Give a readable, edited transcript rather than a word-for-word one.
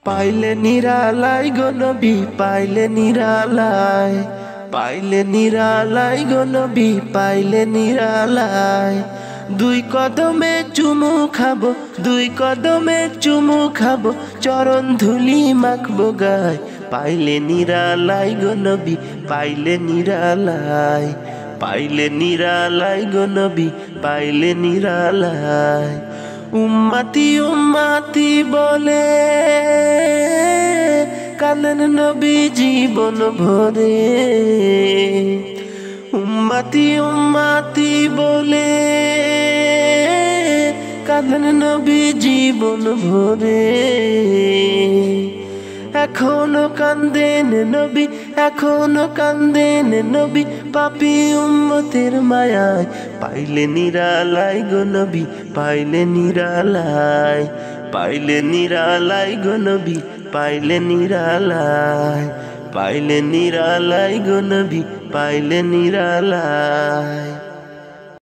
পাইলে নিরালাই গো নবী, পাইলে নিরালাই, পাইলে নিরালাই গো নবী, পাইলে নিরালাই। দুই কদমে চুমু খাবো, দুই কদমে চুমু খাবো, চরণ ধুলি মাখবো গায়। পাইলে নিরালাই গো নবী, পাইলে নিরালাই, পাইলে নিরালাই গো নবী, পাইলে নিরালাই। উম্মতি উম্মতি বলে কাঁদেন নবী জীবন ভরে, উম্মতি উম্মতি বলে কাঁদেন নবী জীবন ভরে। এখনো কান্দেন নবী, এখনো কান্দেন নবী, পাপী উম্মতের মায়ায়। পাইলে নিরালাই গো নবী, পাইলে নিরালাই, পাইলে নিরালাই গো নবী, পাইলে নিরালাই, পাইলে নিরালাই গো নবী, পাইলে নিরালাই।